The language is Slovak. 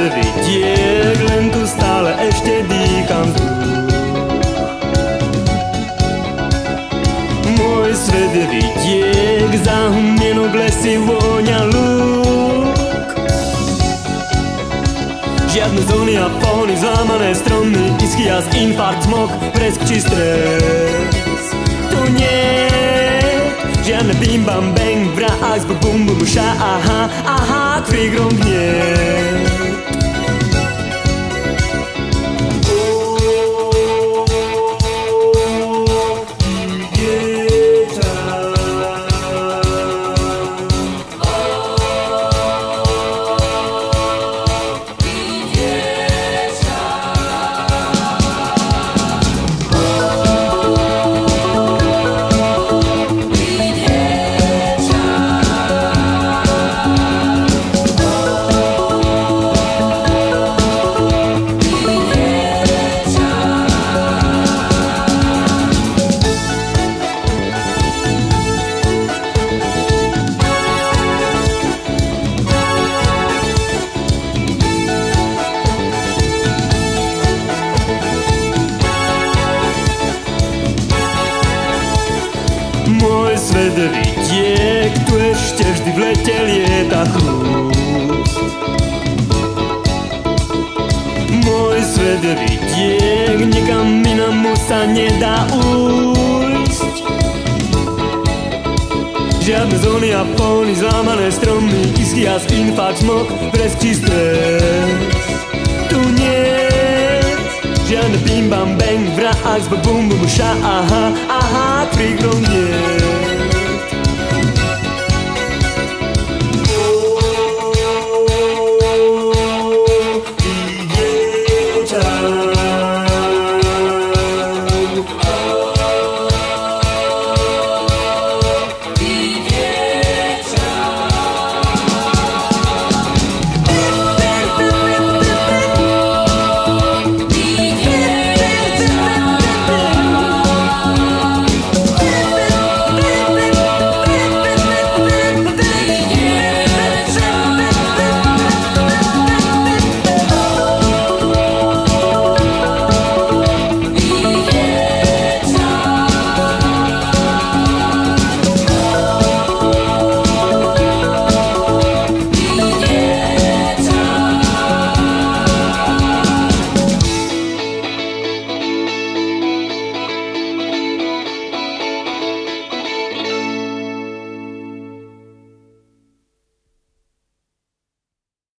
vidiek, len tu stále ešte dýcham vzduch. Môj svet je vidiek, za humienok lesy vôňa lúk. Žiadne zóny a fóny, zlámané stromy, ischias, infarkt, smog, vresk či stres. Tu nie žiadne bim bam bang, vrác, bum bum ša, aha, aha, krigrong nie. Môj svet vidiek, tu ešte vždy v lete lieta chrúst. Môj svet vidiek, nikam inamu sa nedá ujsť. Žiadne zóny a póny, zlámané stromy, ischias, infarkt, smog, vresk či stres. Tu nie žiadne bim bam bang, vrác, bum bum ša, aha, aha, krigrong nie.